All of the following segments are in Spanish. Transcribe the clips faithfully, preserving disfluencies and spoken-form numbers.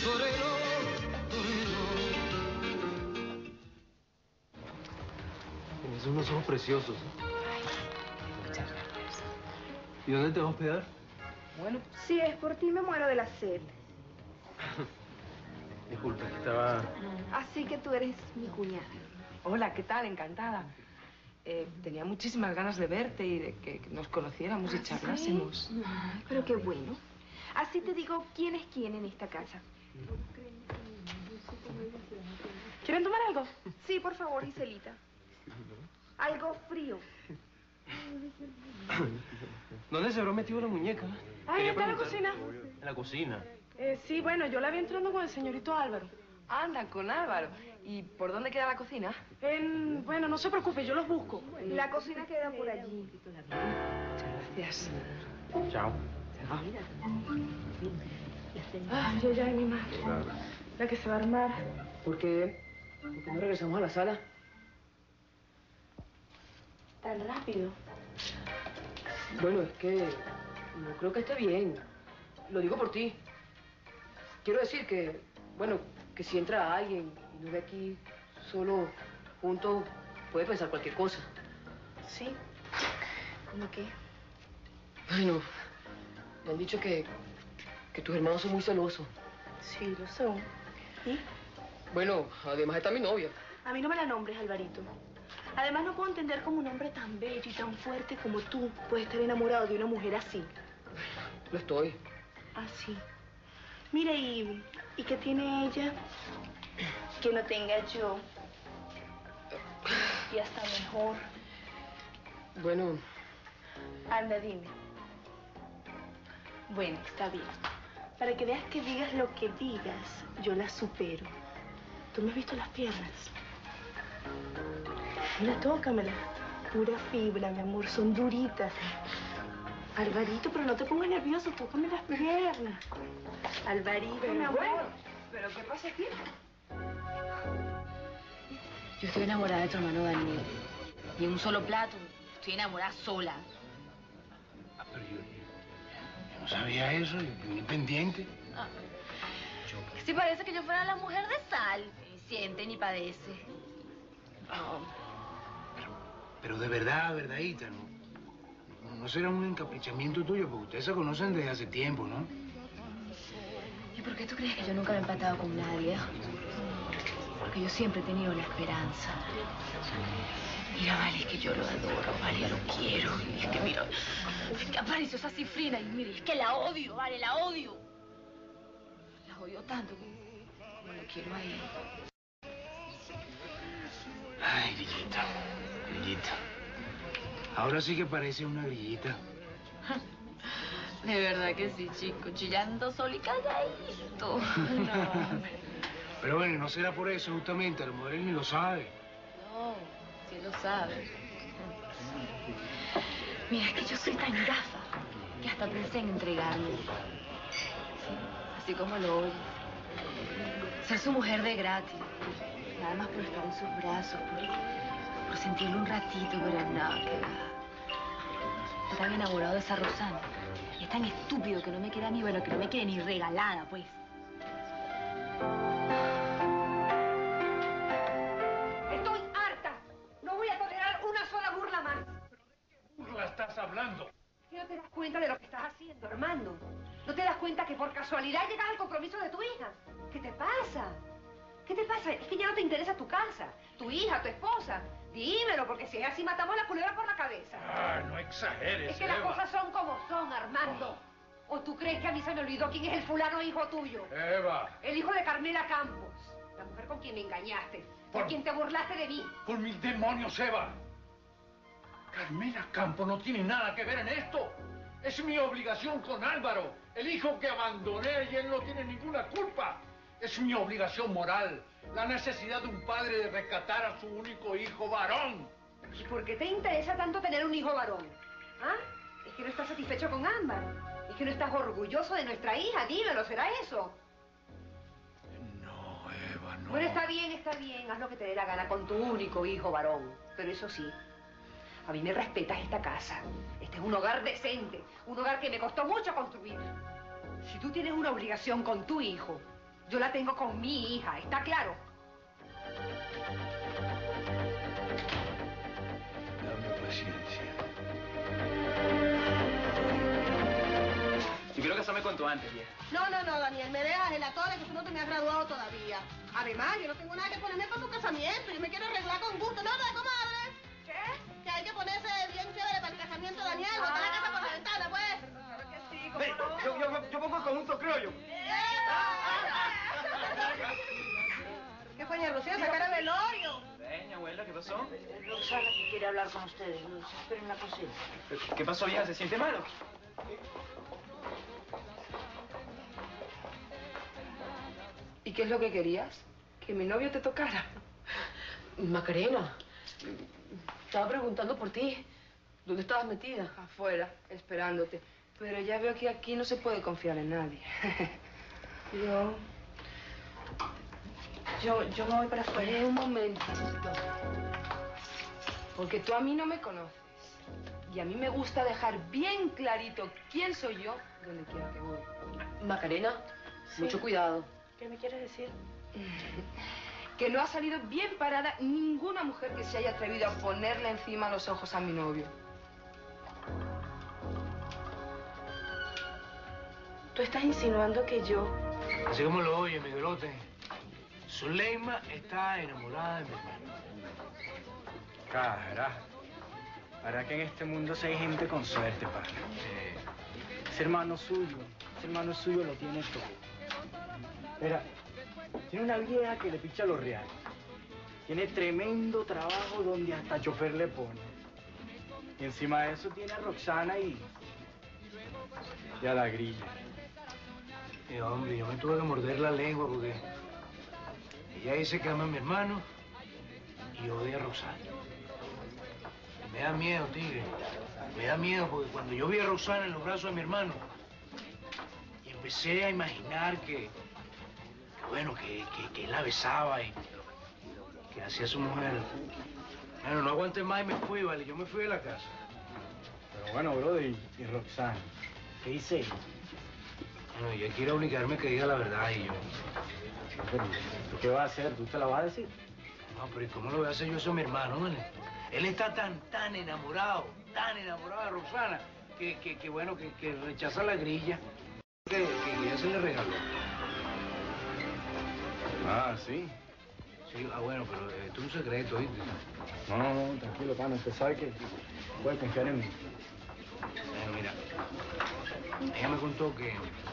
torero, torero. Tienes unos ojos preciosos. Muchas gracias. ¿Y dónde te vas a hospedar? Bueno, Si es por ti, me muero de la sed. Disculpa, que estaba... Así que tú eres mi cuñada. hola, ¿qué tal? Encantada. Eh, tenía muchísimas ganas de verte y de que nos conociéramos y charlásemos. Ay, pero qué bueno. Así te digo quién es quién en esta casa. ¿Quieren tomar algo? Sí, por favor, Giselita. Algo frío. ¿Dónde se habrá metido la muñeca? Ah, Quería está en la preguntar. cocina. En la cocina. Eh, sí, bueno, yo la vi entrando con el señorito Álvaro. Anda, con Álvaro. ¿Y por dónde queda la cocina? En... Bueno, no se preocupe, yo los busco. La cocina queda por allí. Muchas gracias. Chao. Ah, yo ya, mi madre. La que se va a armar. ¿Por qué? ¿Por qué no regresamos a la sala? Tan rápido. Bueno, es que no creo que esté bien. Lo digo por ti. Quiero decir que, bueno, que si entra alguien y nos ve aquí solo, juntos, puede pensar cualquier cosa. Sí. ¿Cómo qué? Bueno, me han dicho que, que tus hermanos son muy celosos. Sí, lo son. ¿Y? Bueno, además está mi novia. A mí no me la nombres, Alvarito. Además, no puedo entender cómo un hombre tan bello y tan fuerte como tú puede estar enamorado de una mujer así. Lo estoy. Ah, sí. Mira, ¿y, ¿y qué tiene ella que no tenga yo? Y hasta mejor. Bueno, Anda, dime. Bueno, está bien. Para que veas que digas lo que digas, yo la supero. ¿Tú me has visto las piernas? Mira, tócamela. Pura fibra, mi amor, son duritas. Alvarito, pero no te pongas nervioso, tócame las piernas. Alvarito, mi amor. bueno, ¿pero qué pasa aquí? Yo estoy enamorada de tu hermano Daniel. Y en un solo plato, estoy enamorada sola. Ah, pero yo, yo, yo no sabía eso, yo ni pendiente. Ah, si parece que yo fuera la mujer de Sal. Ni siente ni padece. No. Pero, pero de verdad, verdadita, ¿no? No, no será un encaprichamiento tuyo, porque ustedes se conocen desde hace tiempo, ¿no? ¿Y por qué tú crees que yo nunca me he empatado con nadie? Porque yo siempre he tenido la esperanza. Mira, Vale, es que yo lo adoro, Vale, lo quiero. Y es que, mira, es que apareció esa cifrina y mire, es que la odio, Vale, la odio. La odio tanto como, como lo quiero a él. Ay, grillita, grillita. Ahora sí que parece una grillita. De verdad que sí, chico, chillando solo y calladito. No, Pero bueno, no será por eso justamente, a lo mejor él ni lo sabe. no, sí lo sabe. Mira, es que yo soy tan gafa que hasta pensé en entregarme. Sí, así como lo oyes. Ser su mujer de gratis. Nada más por estar en sus brazos, por, por sentirlo un ratito, pero nada, que va. Está tan enamorado de esa Rosana. Y es tan estúpido que no me queda ni, bueno, que no me quede ni regalada, pues. Estoy harta. No voy a tolerar una sola burla más. ¿Pero de qué burla estás hablando? ¿Qué no te das cuenta de lo que estás haciendo, Armando? ¿No te das cuenta que por casualidad llegas al compromiso de tu hija? ¿Qué te pasa? ¿Qué te pasa? Es que ya no te interesa tu casa, tu hija, tu esposa. Dímelo, porque si es así, matamos la culebra por la cabeza. Ah, no exageres, Es que las Eva. cosas son como son, Armando. ¿O tú crees que a mí se me olvidó quién es el fulano hijo tuyo? Eva, El hijo de Carmela Campos, la mujer con quien me engañaste, por Por- quien te burlaste de mí. por mis demonios, Eva. Carmela Campo no tiene nada que ver en esto. Es mi obligación con Álvaro, el hijo que abandoné y él no tiene ninguna culpa. Es mi obligación moral, la necesidad de un padre de rescatar a su único hijo varón. ¿Y por qué te interesa tanto tener un hijo varón? ¿Ah? ¿Es que no estás satisfecho con Ámbar? ¿Es que no estás orgulloso de nuestra hija? Dímelo, ¿será eso? No, Eva, no. Bueno, está bien, está bien. Haz lo que te dé la gana con tu único hijo varón. Pero eso sí, a mí me respetas esta casa. Este es un hogar decente, un hogar que me costó mucho construir. Si tú tienes una obligación con tu hijo, Yo la tengo con mi hija, ¿está claro? Dame paciencia. Yo quiero casarme cuanto antes, vieja. No, no, no, Daniel, me dejas en la torre que tú no te me has graduado todavía. Además, yo no tengo nada que ponerme para tu casamiento. Yo me quiero arreglar con gusto. ¿No, no, comadre? ¿Qué? Que hay que ponerse bien chévere para el casamiento, Daniel. Botar la casa por la ventana, pues. Claro que sí, cómo Ve, no. yo, yo, yo pongo el conjunto criollo. ¿Qué fue, Rocío? Sacar el velorio. Veña, abuela, ¿qué pasó? Roxana que quiere hablar con ustedes. Los espero en la cocina. ¿Qué pasó, vieja? ¿Se siente malo? ¿Y qué es lo que querías? Que mi novio te tocara. Macarena, estaba preguntando por ti. ¿Dónde estabas metida? Afuera, esperándote. Pero ya veo que aquí no se puede confiar en nadie. Yo... Yo, yo me voy para afuera. Espera un momentito. Porque tú a mí no me conoces. Y a mí me gusta dejar bien clarito quién soy yo donde quiera que voy. Macarena, Sí. mucho cuidado. ¿Qué me quieres decir? Que no ha salido bien parada ninguna mujer que se haya atrevido a ponerle encima los ojos a mi novio. Tú estás insinuando que yo... Así como lo oye, Miguelote. Zuleima está enamorada de mi hermano. Carajo. Para que en este mundo sí hay gente con suerte, padre. Eh, Ese hermano suyo, ese hermano suyo lo tiene todo. Mira, tiene una vieja que le picha los reales. Tiene tremendo trabajo donde hasta chofer le pone. Y encima de eso tiene a Roxana y... y a la grilla. eh, hombre, yo me tuve que morder la lengua porque ella dice que ama a mi hermano y odia a Roxana. Y me da miedo, tigre. Me da miedo porque cuando yo vi a Roxana en los brazos de mi hermano y empecé a imaginar que, que bueno, que, que, que él la besaba y que hacía su mujer. Bueno, no aguanté más y me fui, vale. Yo me fui de la casa. Pero bueno, brother, y, y Roxana, ¿qué dice ella? Bueno, ella quiere obligarme a que diga la verdad y yo... Pero, ¿tú qué vas a hacer? ¿Tú te la vas a decir? No, pero ¿y cómo lo voy a hacer yo eso a mi hermano, vale? Él está tan, tan enamorado, tan enamorado de Roxana, que, que, que bueno, que, que rechaza la grilla que, que ella se le regaló. Ah, ¿sí? Sí, ah, bueno, pero eh, esto es un secreto, ¿viste? No, no, no, tranquilo, pana. Usted sabe que puede confiar en mí. Eh, mira, ella me contó que...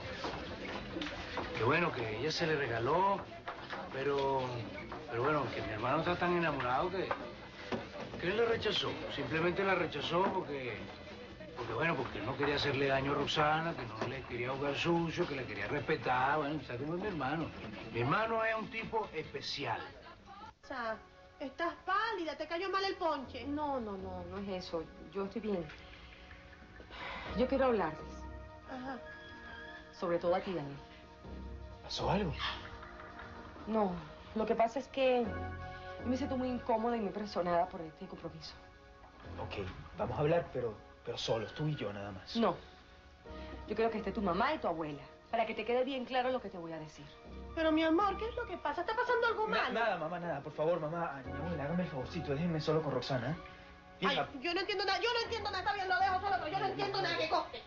que bueno, que ella se le regaló, pero... pero bueno, que mi hermano está tan enamorado que... que él la rechazó. Simplemente la rechazó porque... porque bueno, porque él no quería hacerle daño a Roxana, que no le quería jugar sucio, que le quería respetar. Bueno, ¿sabes cómo es mi hermano? Mi hermano es un tipo especial. O sea, estás pálida, te cayó mal el ponche. No, no, no, no es eso. Yo estoy bien. Yo quiero hablarles. Ajá. Sobre todo a ti, Daniel. ¿Pasó algo? No, lo que pasa es que yo me siento muy incómoda y muy presionada por este compromiso. Ok, vamos a hablar, pero, pero solos, tú y yo nada más. No. Yo quiero que esté tu mamá y tu abuela, para que te quede bien claro lo que te voy a decir. Pero, mi amor, ¿qué es lo que pasa? ¿Está pasando algo Na- malo? nada, mamá, nada. Por favor, mamá. Ay, mi abuela, hágame el favorcito. Déjenme solo con Roxana. ¿eh? Ay, Vieja, yo no entiendo nada, yo no entiendo nada. Está bien, lo dejo solo, pero yo no entiendo nada que coste.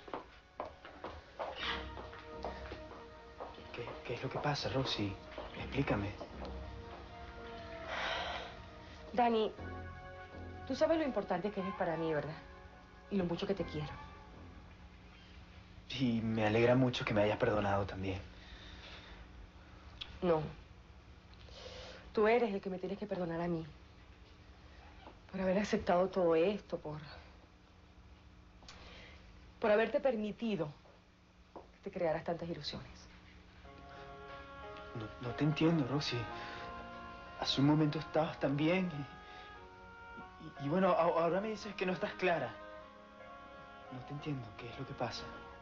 ¿qué, ¿qué es lo que pasa, Roxy? Explícame. Dani, tú sabes lo importante que eres para mí, ¿verdad? Y lo mucho que te quiero. Y me alegra mucho que me hayas perdonado también. No. Tú eres el que me tienes que perdonar a mí. Por haber aceptado todo esto, por... por haberte permitido que te crearas tantas ilusiones. No, no te entiendo, Roxy. Hace un momento estabas tan bien y, y, y bueno, a- ahora me dices que no estás clara. No te entiendo. ¿Qué es lo que pasa?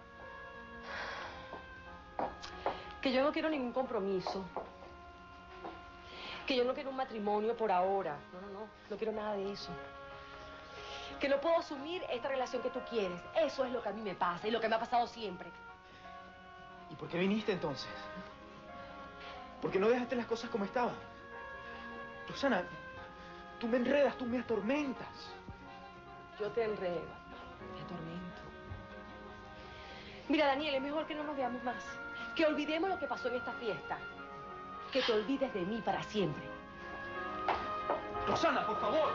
Que yo no quiero ningún compromiso. Que yo no quiero un matrimonio por ahora. No, no, no. No quiero nada de eso. Que no puedo asumir esta relación que tú quieres. Eso es lo que a mí me pasa y lo que me ha pasado siempre. ¿Y por qué viniste entonces? ¿Por qué no dejaste las cosas como estaban? Roxana, tú me enredas, tú me atormentas. Yo te enredo, te atormento. Mira, Daniel, es mejor que no nos veamos más. Que olvidemos lo que pasó en esta fiesta. Que te olvides de mí para siempre. Roxana, por favor.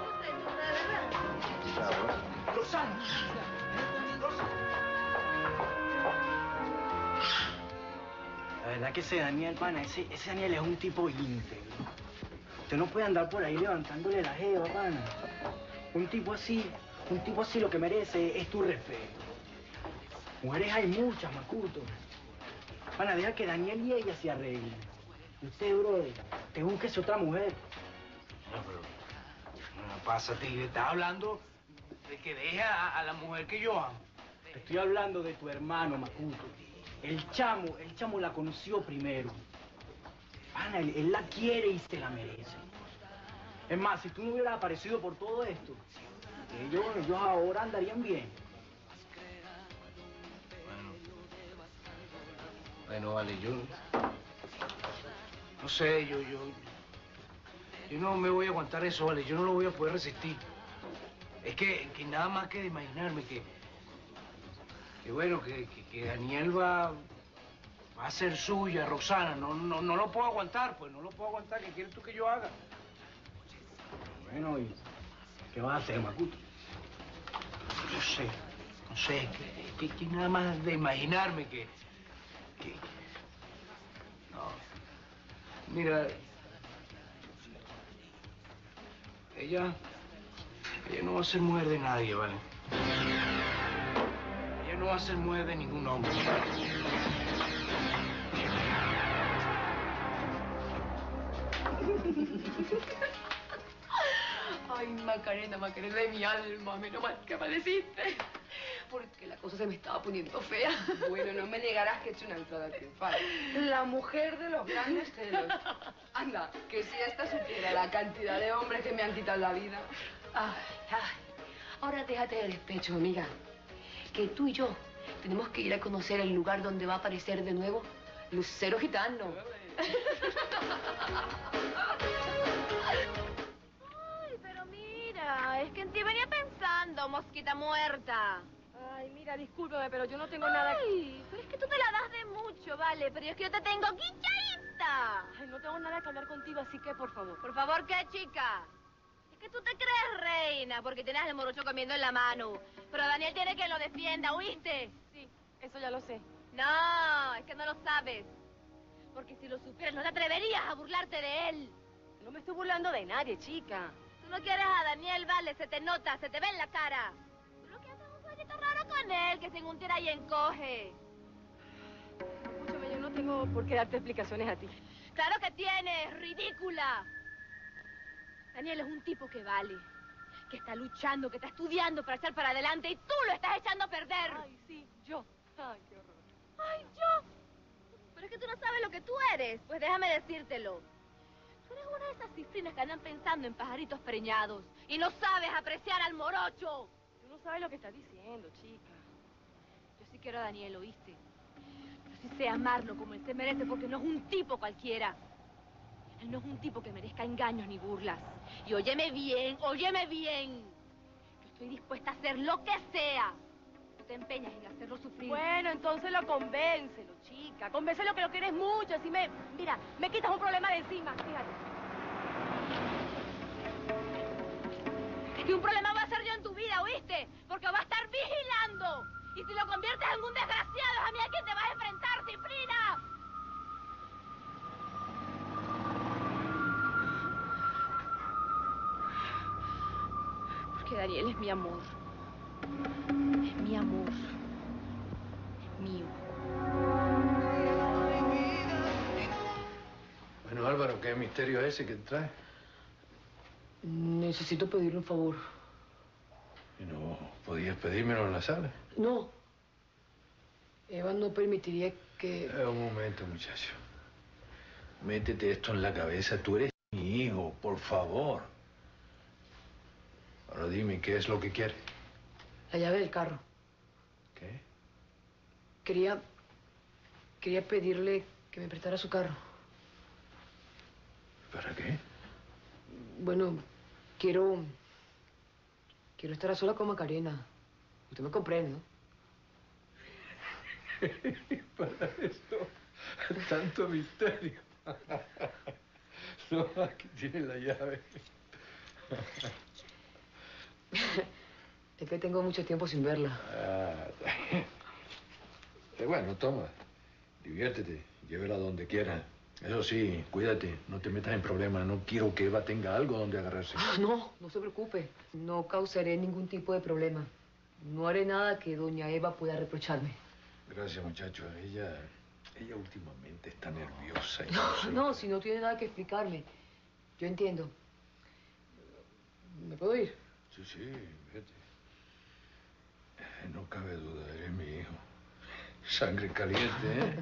Roxana. La verdad que ese Daniel, pana, ese, ese Daniel es un tipo íntegro. Usted no puede andar por ahí levantándole la jeva, pana. Un tipo así, un tipo así lo que merece es tu respeto. Mujeres hay muchas, Macuto. Pana, deja que Daniel y ella se arreglen. Y usted, brother, te busques otra mujer. No, pero... No pasa, tigre. Estás hablando de que deje a, a la mujer que yo amo. Te estoy hablando de tu hermano, Macuto. El chamo, el chamo la conoció primero. Pana, él, él la quiere y se la merece. Es más, si tú no hubieras aparecido por todo esto, ellos, ellos ahora andarían bien. Bueno, vale, yo... No sé, yo, yo... Yo no me voy a aguantar eso, vale. Yo no lo voy a poder resistir. Es que, que nada más que de imaginarme que... Que bueno, que, que, que Daniel va... Va a ser suya, Roxana. No, no, no lo puedo aguantar, pues. No lo puedo aguantar. ¿Qué quieres tú que yo haga? Bueno, ¿y qué vas a hacer, Macuto? No sé. No sé. Que, que, que nada más de imaginarme que... que... No. Mira... Ella... Ella no va a ser mujer de nadie, ¿vale? Ella no va a ser mujer de ningún hombre. Ay, Macarena, Macarena de mi alma, menos mal que apareciste. Porque la cosa se me estaba poniendo fea. Bueno, no me negarás que he hecho una entrada triunfal. La mujer de los grandes celos. Anda, que si esta supiera la cantidad de hombres que me han quitado la vida. Ay, ay. Ahora déjate de despecho, amiga. Que tú y yo tenemos que ir a conocer el lugar donde va a aparecer de nuevo Lucero Gitano. Ay, pero mira, es que en ti venía pensando, mosquita muerta. Ay, mira, discúlpame, pero yo no tengo nada... Ay, pero es que tú te la das de mucho, ¿vale? Pero es que yo te tengo guinchadita. Ay, no tengo nada que hablar contigo, así que, por favor. Por favor, ¿qué, chica? Es que tú te crees reina porque tienes el morocho comiendo en la mano. Pero Daniel tiene que lo defienda, ¿oíste? Sí, eso ya lo sé. No, es que no lo sabes. Porque si lo supieras, no te atreverías a burlarte de él. No me estoy burlando de nadie, chica. Tú no quieres a Daniel, vale, se te nota, se te ve en la cara. Tú lo que haces es un jueguito raro con él, que según tira y encoge. Escúchame, yo no tengo por qué darte explicaciones a ti. Claro que tienes, ridícula. Daniel es un tipo que vale, que está luchando, que está estudiando para echar para adelante y tú lo estás echando a perder. Ay, sí, yo. Ay, qué horror. Ay, yo. Pero es que tú no sabes lo que tú eres. Pues déjame decírtelo. Tú eres una de esas cifrinas que andan pensando en pajaritos preñados y no sabes apreciar al morocho. Tú no sabes lo que estás diciendo, chica. Yo sí quiero a Daniel, ¿oíste? Pero sí sé amarlo como él se merece porque no es un tipo cualquiera. Él no es un tipo que merezca engaños ni burlas. Y óyeme bien, óyeme bien. Yo estoy dispuesta a hacer lo que sea. Tú te empeñas en hacerlo sufrir. Bueno, entonces lo convéncelo, chica. Convéncelo que lo quieres mucho. Así me... Mira, me quitas un problema de encima, fíjate. Es que un problema va a ser yo en tu vida, ¿oíste? Porque va a estar vigilando. Y si lo conviertes en un desgraciado, ¿a mí a quién te vas a enfrentar, cifrina? Que Daniel es mi amor. Es mi amor. Es mío. Bueno, Álvaro, ¿qué misterio es ese que trae? Necesito pedirle un favor. ¿Y no podías pedírmelo en la sala? No. Eva no permitiría que... Eh, un momento, muchacho. Métete esto en la cabeza. Tú eres mi hijo, por favor. Ahora dime, ¿qué es lo que quieres? La llave del carro. ¿Qué? Quería... Quería pedirle que me prestara su carro. ¿Para qué? Bueno, quiero... Quiero estar a sola con Macarena. Usted me comprende, ¿no? Para esto, tanto misterio. No, aquí tiene la llave. Es que tengo mucho tiempo sin verla. Ah, eh, bueno, toma. Diviértete. Llévela donde quiera. Eso sí, cuídate. No te metas en problemas. No quiero que Eva tenga algo donde agarrarse. Ah, no, no se preocupe. No causaré ningún tipo de problema. No haré nada que doña Eva pueda reprocharme. Gracias, muchacho. Ella, ella últimamente está nerviosa. Y No, no, sé no, lo que- si no tiene nada que explicarme. Yo entiendo. ¿Me puedo ir? Sí, sí, vete. No cabe duda, eres mi hijo. Sangre caliente, ¿eh?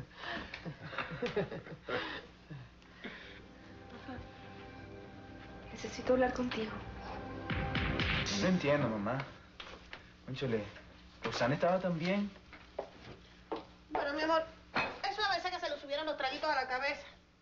Necesito hablar contigo. No entiendo, mamá. Cónchale, Roxana estaba tan bien. Bueno, mi amor, eso a veces que se le subieron los traguitos a la cabeza.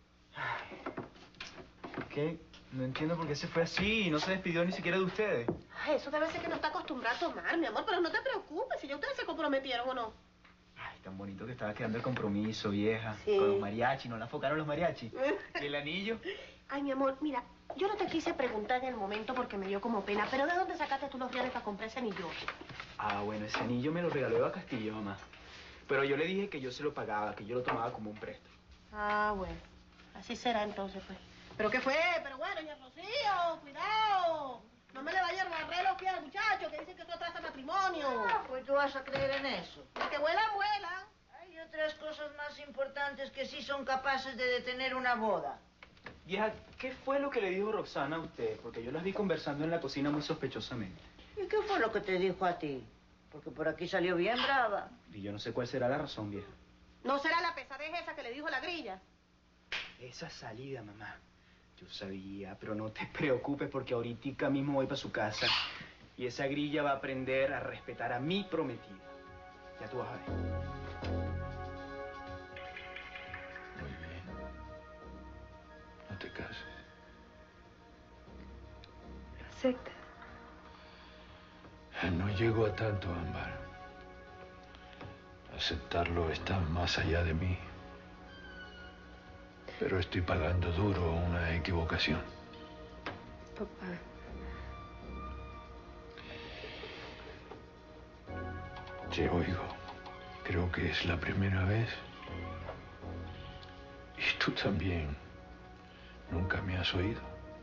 ¿Qué? No entiendo por qué se fue así y no se despidió ni siquiera de ustedes. Ay, eso debe ser que no está acostumbrado a tomar, mi amor, pero no te preocupes, si ya ustedes se comprometieron o no. Ay, tan bonito que estaba quedando el compromiso, vieja. Sí. Con los mariachis, ¿no la enfocaron los mariachis? ¿Y el anillo? Ay, mi amor, mira, yo no te quise preguntar en el momento porque me dio como pena, pero ¿de dónde sacaste tú los reales para comprar ese anillo? Ah, bueno, ese anillo me lo regaló Eva Castillo, mamá. Pero yo le dije que yo se lo pagaba, que yo lo tomaba como un préstamo. Ah, bueno, así será entonces, pues. ¿Pero qué fue? Pero bueno, doña Rocío, cuidado. No me le vaya a barrer los pies al muchacho que dicen que eso atrasa matrimonio. Ah, pues tú vas a creer en eso. El que vuelan, vuelan. Hay otras cosas más importantes que sí son capaces de detener una boda. Vieja, ¿qué fue lo que le dijo Roxana a usted? Porque yo las vi conversando en la cocina muy sospechosamente. ¿Y qué fue lo que te dijo a ti? Porque por aquí salió bien brava. Y yo no sé cuál será la razón, vieja. ¿No será la pesadez esa que le dijo la grilla? Esa salida, mamá. Yo sabía, pero no te preocupes porque ahorita mismo voy para su casa y esa grilla va a aprender a respetar a mi prometida. Ya tú vas a ver. Muy bien. No te cases. Acepta. No llego a tanto, Ámbar. Aceptarlo está más allá de mí. Pero estoy pagando duro una equivocación. Papá. Te oigo. Creo que es la primera vez. Y tú también. Nunca me has oído.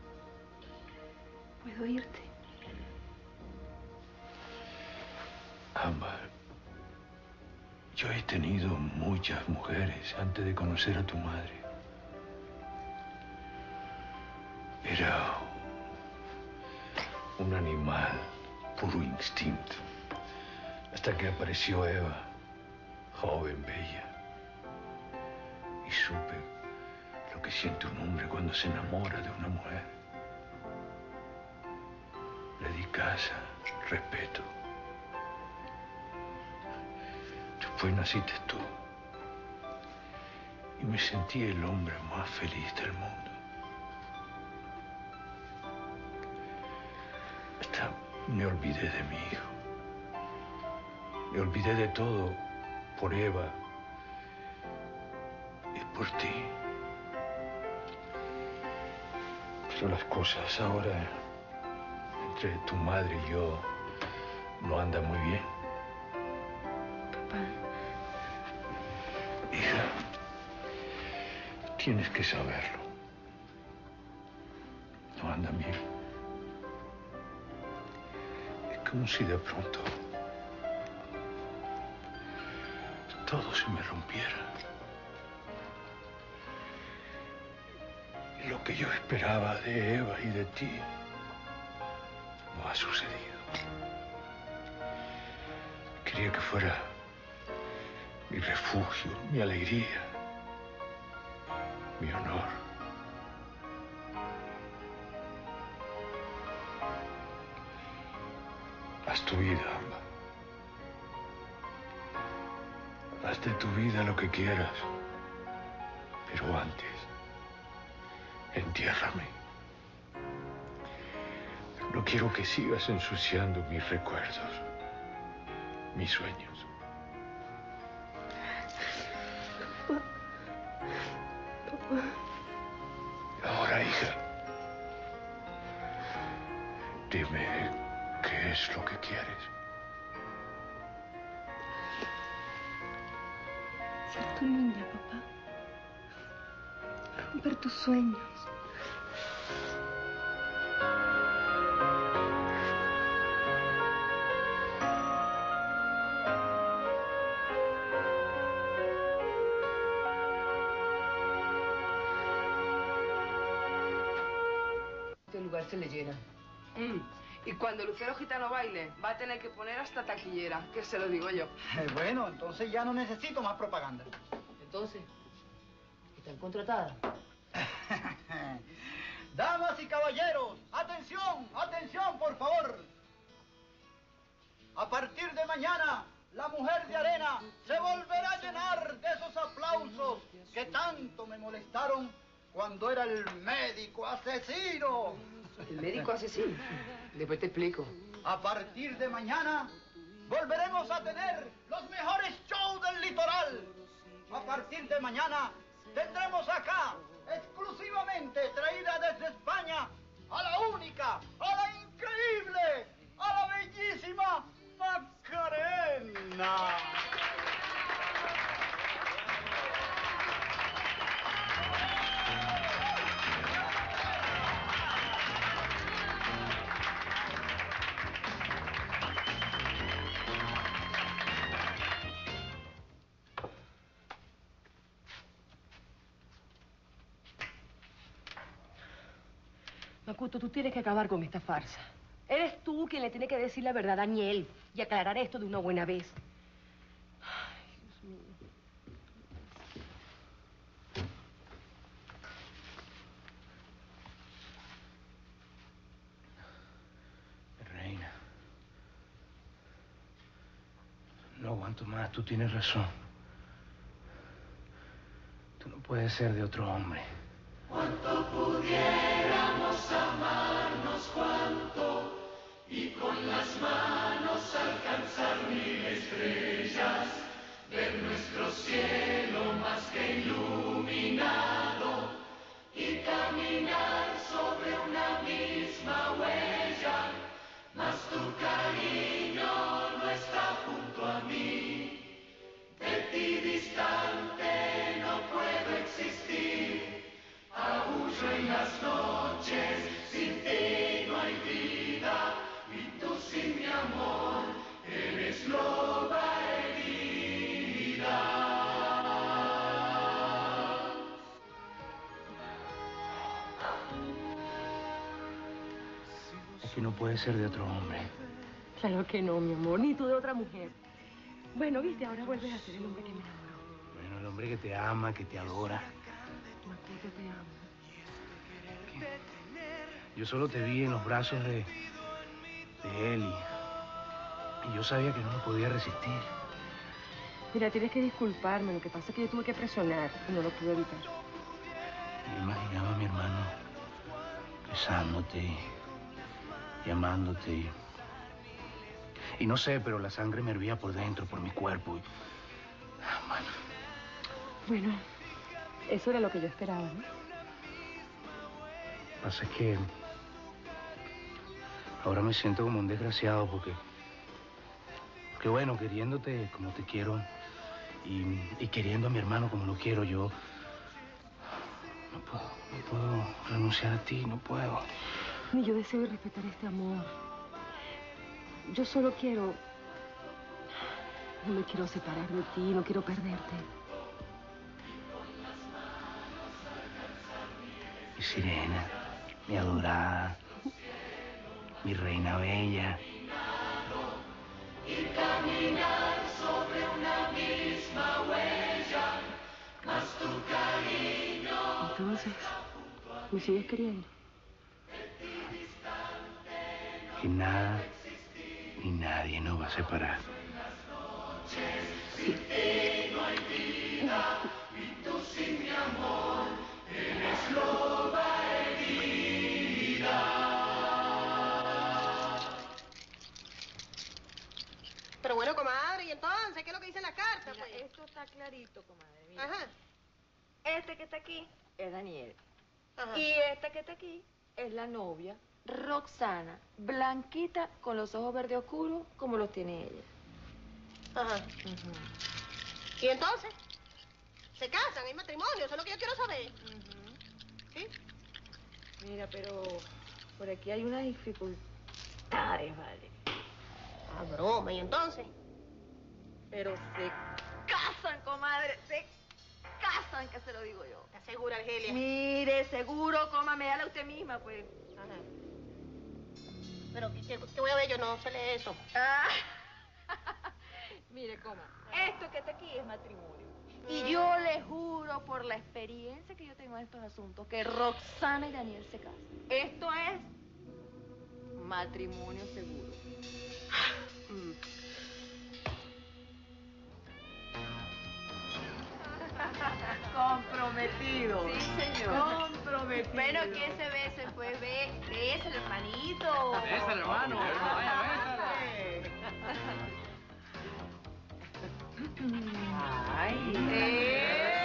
¿Puedo irte? Ámbar, yo he tenido muchas mujeres antes de conocer a tu madre. Era un animal, puro instinto. Hasta que apareció Eva, joven, bella. Y supe lo que siente un hombre cuando se enamora de una mujer. Le di casa, respeto. Después naciste tú. Y me sentí el hombre más feliz del mundo. Hasta me olvidé de mi hijo. Me olvidé de todo por Eva y por ti. Pero las cosas ahora entre tu madre y yo no andan muy bien. Papá. Hija, tienes que saberlo. No andan bien. Es como si de pronto todo se me rompiera. Lo que yo esperaba de Eva y de ti no ha sucedido. Quería que fuera mi refugio, mi alegría, mi honor. Haz tu vida, Ámbar. Haz de tu vida lo que quieras. Pero antes, entiérrame. No quiero que sigas ensuciando mis recuerdos, mis sueños. Papá. Papá. Ahora, hija, dime qué es lo que quieres. Ser tu niña, papá. Romper tus sueños. Este lugar se le llena. Mm. Y cuando Lucero Gitano baile, va a tener que poner hasta taquillera, que se lo digo yo. Eh, bueno, entonces ya no necesito más propaganda. Entonces, ¿están contratadas? Damas y caballeros, atención, atención, por favor. A partir de mañana, la Mujer de Arena se volverá a llenar de esos aplausos que tanto me molestaron cuando era el médico asesino. ¿El médico asesino? Después te explico. A partir de mañana, volveremos a tener los mejores shows del litoral. A partir de mañana, tendremos acá, exclusivamente traída desde España, a la única, a la increíble, a la bellísima Macarena. Macuto, tú tienes que acabar con esta farsa. Eres tú quien le tiene que decir la verdad a Daniel y aclarar esto de una buena vez. Ay, Dios mío. Reina. No aguanto más, tú tienes razón. Tú no puedes ser de otro hombre. Cuánto pudiéramos amarnos, cuánto, y con las manos alcanzar mil estrellas, ver nuestro cielo más que iluminado, y caminar sobre una misma huella, mas tu cariño no está junto a mí, de ti distante no puedo existir. Aúllo en las noches, sin ti no hay vida, y tú sin mi amor eres loba herida. Es que no puede ser de otro hombre. Claro que no, mi amor, ni tú de otra mujer. Bueno, viste, ahora vuelves a ser el hombre que me enamoró. Bueno, el hombre que te ama, que te adora. Macuto, te amo. Yo solo te vi en los brazos de, de él y, y yo sabía que no me podía resistir. Mira, tienes que disculparme. Lo que pasa es que yo tuve que presionar y no lo pude evitar. Me imaginaba a mi hermano besándote y, y amándote. Y, y no sé, pero la sangre me hervía por dentro, por mi cuerpo. Y, bueno. Bueno, eso era lo que yo esperaba, ¿no? Lo que pasa es que ahora me siento como un desgraciado porque, porque bueno, queriéndote como te quiero y, y queriendo a mi hermano como lo quiero, yo no puedo, no puedo renunciar a ti, no puedo. Ni yo deseo respetar este amor. Yo solo quiero... No me quiero separar de ti, no quiero perderte. Mi sirena, mi adorada, mi reina bella. Y caminar sobre una misma huella, mas tu cariño. Entonces, ¿me sigues queriendo? Que nada ni nadie nos va a separar. Sin ti no hay vida, y tú sin mi amor eres loba. Algarito, comadre. Mira. Ajá. Este que está aquí es Daniel. Ajá. Y esta que está aquí es la novia, Roxana, blanquita, con los ojos verde oscuro, como los tiene ella. Ajá. ¿Y entonces? ¿Se casan? ¿Hay matrimonio? Eso es lo que yo quiero saber. ¿Sí? Mira, pero por aquí hay unas dificultades, ¿vale? Ah, broma. ¿Y entonces? Pero se casan, comadre, se casan, que se lo digo yo. ¿Estás segura, Argelia? Mire, seguro, coma, méala usted misma, pues. Ajá. Pero, ¿qué, qué, qué voy a ver? Yo no sé leer eso. Ah. Mire, coma, esto que está aquí es matrimonio. Y yo le juro por la experiencia que yo tengo en estos asuntos que Roxana y Daniel se casan. Esto es matrimonio seguro. Comprometido. Sí, señor. Comprometido. Bueno, ¿quién se bese? Pues ve, bésale, hermanito. Bésale, hermano. Vaya, bésale. Ay.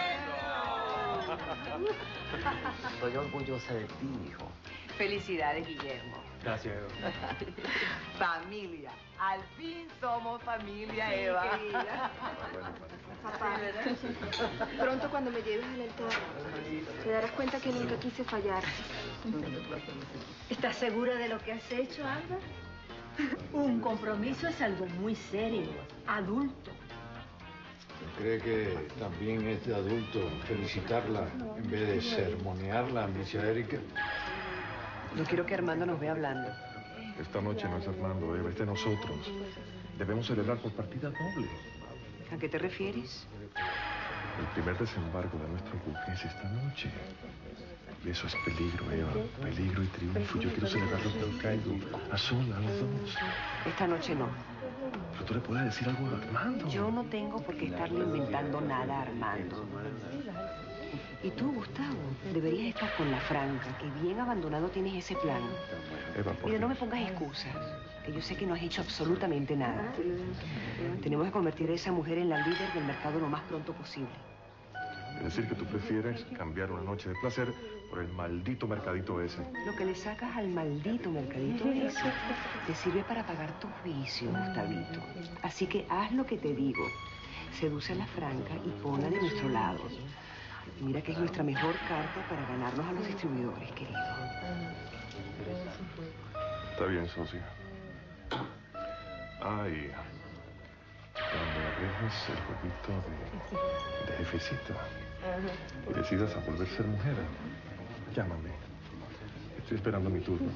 Estoy orgullosa de ti, hijo. Felicidades, Guillermo. Gracias, Eva. Familia. Al fin somos familia, Sí, Eva. querida. Papá, pronto cuando me lleves al altar, te darás cuenta que nunca quise fallar. ¿Estás segura de lo que has hecho, Alba? Un compromiso es algo muy serio, adulto. ¿Cree que también es de adulto felicitarla en vez de sermonearla, Miss Erika? No quiero que Armando nos vea hablando. Esta noche no es Armando, Eva, es de nosotros. Debemos celebrar por partida doble. ¿A qué te refieres? El primer desembarco de nuestro buque es esta noche. Y eso es peligro, Eva. Peligro y triunfo. Yo quiero celebrarlo por Cairo, a solas, los dos. Esta noche no. Pero tú le puedes decir algo a Armando. Yo no tengo por qué estarle inventando nada a Armando. Y tú, Gustavo, deberías estar con la Franca, que bien abandonado tienes ese plan. Eva, por Mira, no me Dios. pongas excusas, que yo sé que no has hecho absolutamente nada. Tenemos que convertir a esa mujer en la líder del mercado lo más pronto posible. Es decir, que tú prefieres cambiar una noche de placer por el maldito mercadito ese. Lo que le sacas al maldito mercadito ese te sirve para pagar tus vicios, Gustavito. Así que haz lo que te digo. Seduce a la Franca y ponla de nuestro lado. Mira que es nuestra mejor carta para ganarnos a los distribuidores, querido. Está bien, socia. Ay, cuando dejes el jueguito de, de jefecita y decidas a volver a ser mujer, llámame. Estoy esperando mi turno.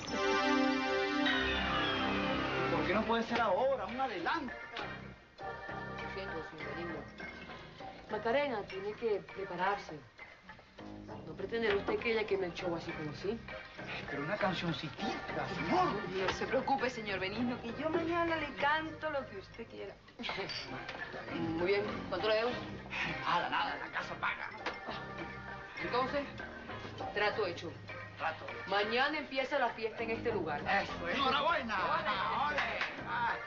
¿Por qué no puede ser ahora? Un adelanto. Lo siento, señorita. Macarena tiene que prepararse. No pretende usted que ella queme el show así como así. Pero una cancioncita, señor. No se preocupe, señor Benigno, que yo mañana le canto lo que usted quiera. Muy bien. ¿Cuánto le debo? Nada, nada, la casa paga. Entonces, trato hecho. Trato. Mañana empieza la fiesta en este lugar. Eso, enhorabuena. ¡Ole! Ay,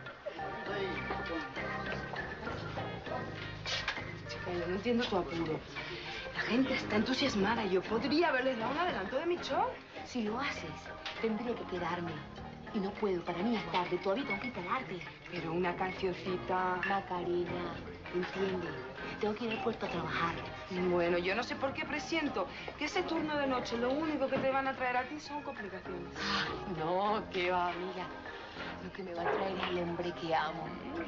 Chica, yo no entiendo tu apuro. La gente está entusiasmada. Yo podría haberles dado un adelanto de mi show. Si lo haces, tendría que quedarme. Y no puedo, para mí es tarde, todavía tengo que instalarte. Pero una cancioncita... Macarena, entiende, tengo que ir al puerto a trabajar. Bueno, yo no sé por qué presiento que ese turno de noche lo único que te van a traer a ti son complicaciones. Ay, no, qué va, amiga. Lo que me va a traer es el hombre que amo.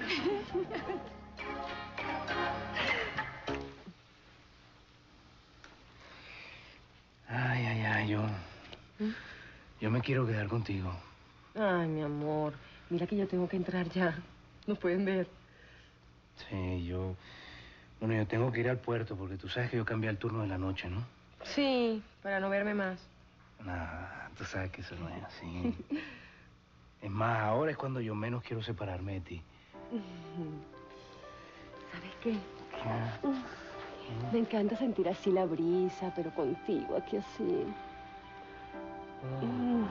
Ay, ay, ay, yo... Yo me quiero quedar contigo. Ay, mi amor. Mira que yo tengo que entrar ya. ¿Nos pueden ver? Sí, yo... Bueno, yo tengo que ir al puerto porque tú sabes que yo cambié el turno de la noche, ¿no? Sí, para no verme más. Nada, tú sabes que eso no es así. Es más, ahora es cuando yo menos quiero separarme de ti. ¿Sabes qué? Ah, Me encanta sentir así la brisa, pero contigo aquí así. Mm.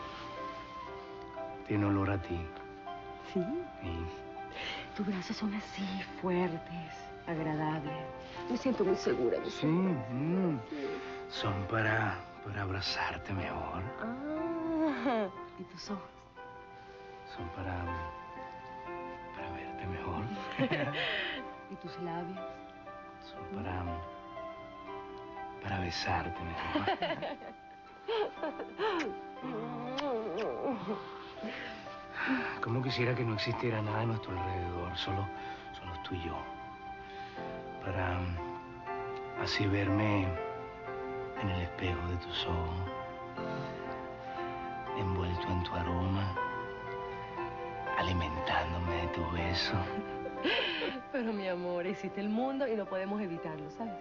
Tiene olor a ti. ¿Sí? Sí. Tus brazos son así, fuertes. agradable. Me siento muy segura. Me Sí, mm, son para, para abrazarte mejor. Ah, ¿y tus ojos? Son para, para verte mejor. ¿Y tus labios? Son para, para besarte mejor. Como quisiera que no existiera nada a nuestro alrededor, solo, solo tú y yo. Para um, así verme en el espejo de tus ojos, envuelto en tu aroma, alimentándome de tu beso. Pero mi amor, existe el mundo y no podemos evitarlo, ¿sabes?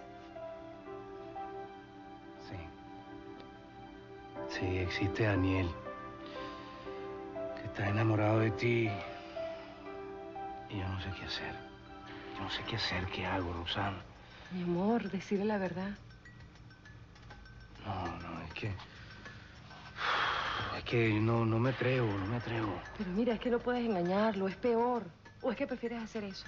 Sí. Sí, existe Daniel, que está enamorado de ti. Y yo no sé qué hacer. Yo no sé qué hacer, qué hago, Roxana. Mi amor, decirle la verdad. No, no, es que... Es que no, no me atrevo, no me atrevo. Pero mira, es que no puedes engañarlo, es peor. ¿O es que prefieres hacer eso?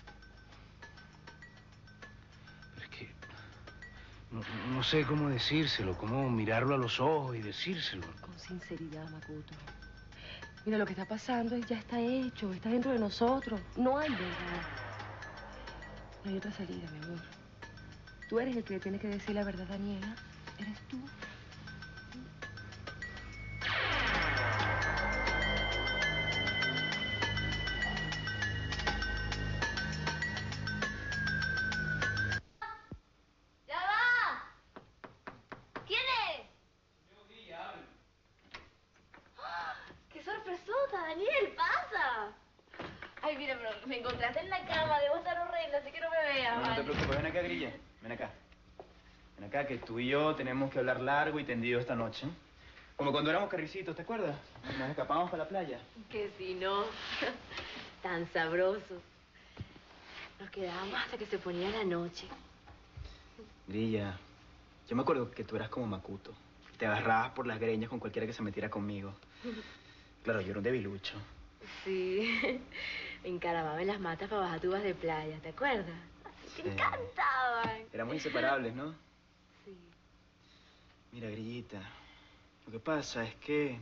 Pero es que... No, no sé cómo decírselo, cómo mirarlo a los ojos y decírselo. Con sinceridad, Makoto. Mira, lo que está pasando es ya está hecho, está dentro de nosotros. No hay verdad. No hay otra salida, mi amor. Tú eres el que le tiene que decir la verdad, Daniela. Eres tú. ¡Ya va! ¿Quién es? ¡Ah! ¡Qué sorpresota, Daniel! ¡Pasa! Ay, mira, pero me encontraste en la cama, debo estar horrenda, así que no me veas, No, no ¿vale? te preocupes, ven acá, Grilla. Ven acá. Ven acá, que tú y yo tenemos que hablar largo y tendido esta noche. Como cuando éramos carricitos, ¿te acuerdas? Nos escapábamos para la playa. Que si no, tan sabroso. Nos quedábamos hasta que se ponía la noche. Grilla, yo me acuerdo que tú eras como Makoto. Te agarrabas por las greñas con cualquiera que se metiera conmigo. Claro, yo era un debilucho. Sí, me encaramaba en las matas para bajar tubas de playa, ¿te acuerdas? Así que Sí. encantaban. Éramos inseparables, ¿no? Sí. Mira, Grillita, lo que pasa es que...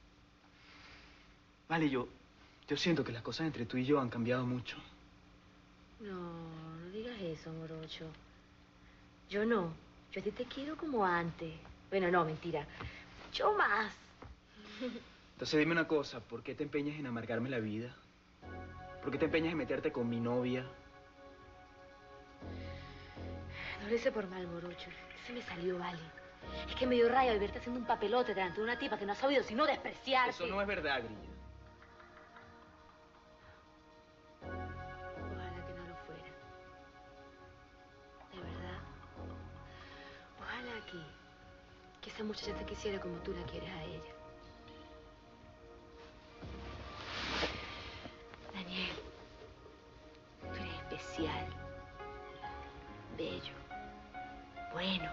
Vale, yo... Yo siento que las cosas entre tú y yo han cambiado mucho. No, no digas eso, morocho. Yo no. Yo a ti te quiero como antes. Bueno, no, mentira. Yo más. Entonces dime una cosa, ¿por qué te empeñas en amargarme la vida? ¿Por qué te empeñas en meterte con mi novia? No lo hice por mal, morocho. Se me salió, vale. Es que me dio raya al verte haciendo un papelote delante de una tipa que no ha sabido sino despreciarte. Eso no es verdad, Grilla. Ojalá que no lo fuera. De verdad. Ojalá que, que esa muchacha te quisiera como tú la quieres a ella. Daniel, tú eres especial, bello, bueno.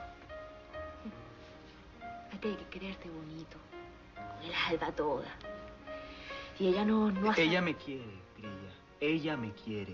A ti hay que quererte bonito, con el alba toda. Y ella no, no hace... Ella me quiere, Grilla. Ella me quiere.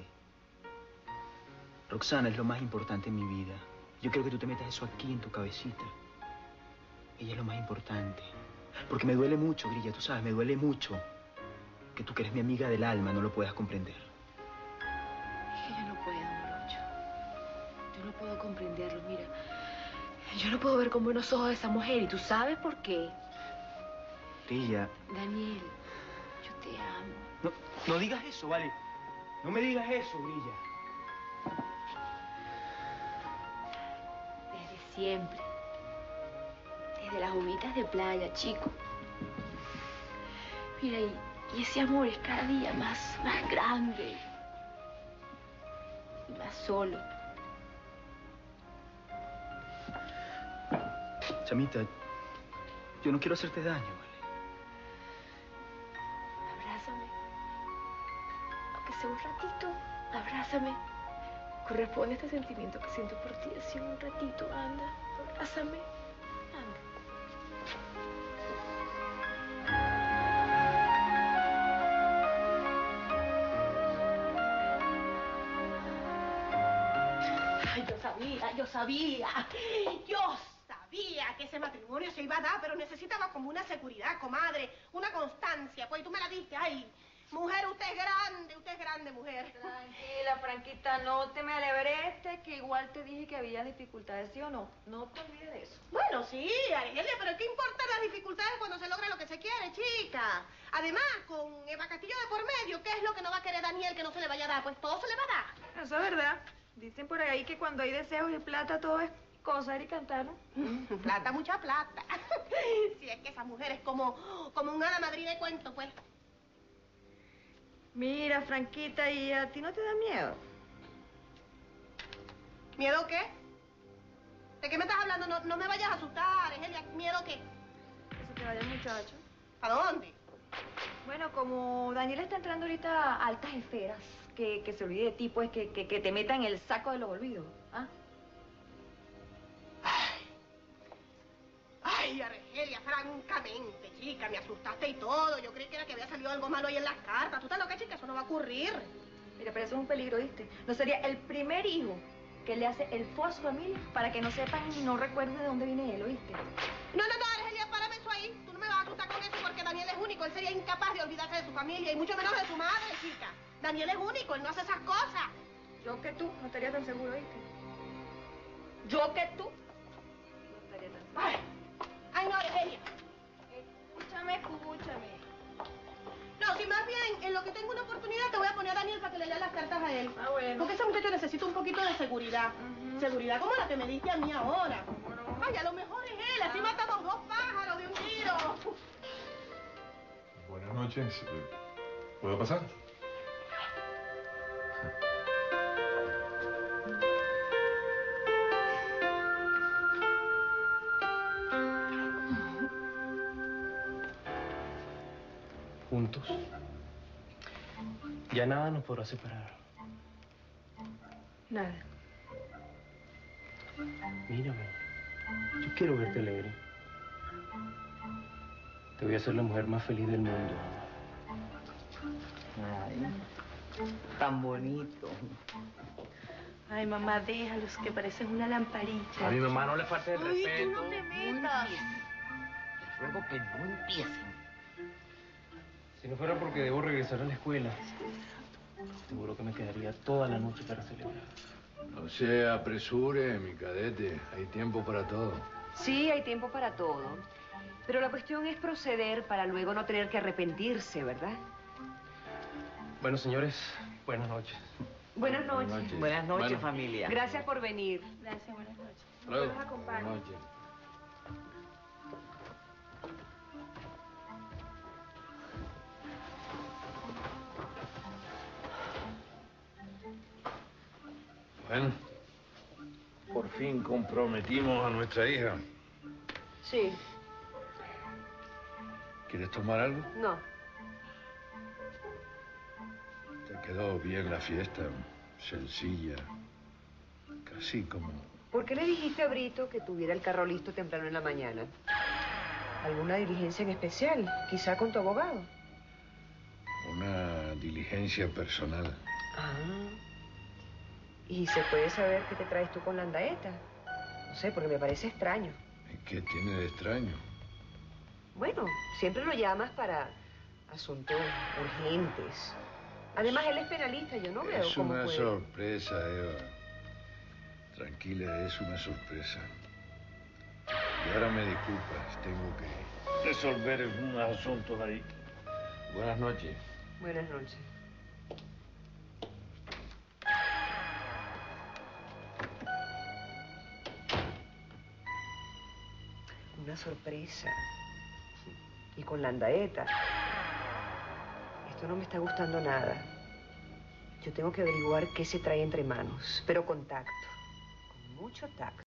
Roxana es lo más importante en mi vida. Yo quiero que tú te metas eso aquí en tu cabecita. Ella es lo más importante. Porque me duele mucho, Grilla, tú sabes, me duele mucho que tú que eres mi amiga del alma no lo puedas comprender. Es que yo no puedo, Morocho. Yo no puedo comprenderlo, mira. Yo no puedo ver con buenos ojos a esa mujer y tú sabes por qué. Grilla, Daniel, yo te amo. no, no digas eso, ¿vale? No me digas eso, Grilla. Desde siempre. Desde las humitas de playa, chico. Mira, y, y ese amor es cada día más, más grande. Y más solo. Chamita, yo no quiero hacerte daño, ¿vale? Abrázame. Aunque sea un ratito, abrázame. Corresponde a este sentimiento que siento por ti. Así un ratito, anda. Abrázame. Anda. yo sabía, yo sabía. Yo sabía que ese matrimonio se iba a dar, pero necesitaba como una seguridad, comadre, una constancia. Pues tú me la diste, ay. Mujer, usted es grande, usted es grande, mujer. Tranquila, Franquita, no te me alebreste, que igual te dije que había dificultades, ¿sí o no? No te olvides de eso. Bueno, sí, Argelia, pero ¿qué importan las dificultades cuando se logra lo que se quiere, chica? Además, con Eva Castillo de por medio, ¿qué es lo que no va a querer Daniel que no se le vaya a dar? Pues todo se le va a dar. Eso es verdad. Dicen por ahí que cuando hay deseos y plata todo es coser y cantar, ¿no? Plata, mucha plata. Si es que esa mujer es como, como un hada madrina de cuento, pues. Mira, Franquita, ¿y a ti no te da miedo? ¿Miedo qué? ¿De qué me estás hablando? No, no me vayas a asustar, Argelia. ¿Miedo qué? Que se te vaya el muchacho. ¿Para dónde? Bueno, como Daniel está entrando ahorita a altas esferas, que, que se olvide de ti, pues, que, que, que te meta en el saco de los olvidos, ¿ah? Ay, Argelia, francamente, chica, me asustaste y todo. Yo creí que era que había salido algo malo ahí en las cartas. ¿Tú estás loca, chica? Eso no va a ocurrir. Mira, pero eso es un peligro, ¿viste? No sería el primer hijo que le hace el fo a su familia para que no sepan y no recuerden de dónde viene él, ¿oíste? No, no, no, Argelia, párame eso ahí. Tú no me vas a asustar con eso porque Daniel es único. Él sería incapaz de olvidarse de su familia y mucho menos de su madre, chica. Daniel es único, él no hace esas cosas. Yo que tú no estaría tan seguro, ¿oíste? Yo que tú no estaría tan seguro. Ay, ay no, Argelia. Escúchame, escúchame. No, si más bien, en lo que tengo una oportunidad, te voy a poner a Daniel para que le lea las cartas a él. Ah, bueno. Porque ese muchacho necesita un poquito de seguridad. Uh-huh. Seguridad como la que me diste a mí ahora. Uh-huh. Ay, a lo mejor es él. Así ah. matamos dos pájaros de un tiro. Buenas noches. ¿Puedo pasar? Juntos. Ya nada nos podrá separar. Nada. Mírame. Yo quiero verte alegre. Te voy a hacer la mujer más feliz del mundo. Ay, tan bonito. Ay, mamá, déjalos, que parecen una lamparita. A mi mamá no le falta el Ay, respeto. tú no te metas. Ruego que no empiecen. Si no fuera porque debo regresar a la escuela, seguro que me quedaría toda la noche para celebrar. No se apresure, mi cadete. Hay tiempo para todo. Sí, hay tiempo para todo. Pero la cuestión es proceder para luego no tener que arrepentirse, ¿verdad? Bueno, señores, buenas noches. Buenas noches. Buenas noches, buenas noches bueno. Familia. Gracias por venir. Gracias, buenas noches. Luego. Nos acompañe. Buenas noches. Bueno, por fin comprometimos a nuestra hija. Sí. ¿Quieres tomar algo? No. Te quedó bien la fiesta, sencilla, casi como... ¿Por qué le dijiste a Brito que tuviera el carro listo temprano en la mañana? ¿Alguna diligencia en especial? ¿Quizá con tu abogado? Una diligencia personal. Ah. ¿Y se puede saber qué te traes tú con la andaeta? No sé, porque me parece extraño. ¿Qué tiene de extraño? Bueno, siempre lo llamas para asuntos urgentes. Además, él es penalista, yo no veo Es cómo una puede... sorpresa, Eva. Tranquila, es una sorpresa. Y ahora me disculpas, tengo que resolver unos asuntos ahí. Buenas noches. Buenas noches. Una sorpresa. Y con la andaeta. Esto no me está gustando nada. Yo tengo que averiguar qué se trae entre manos, pero con tacto, con mucho tacto.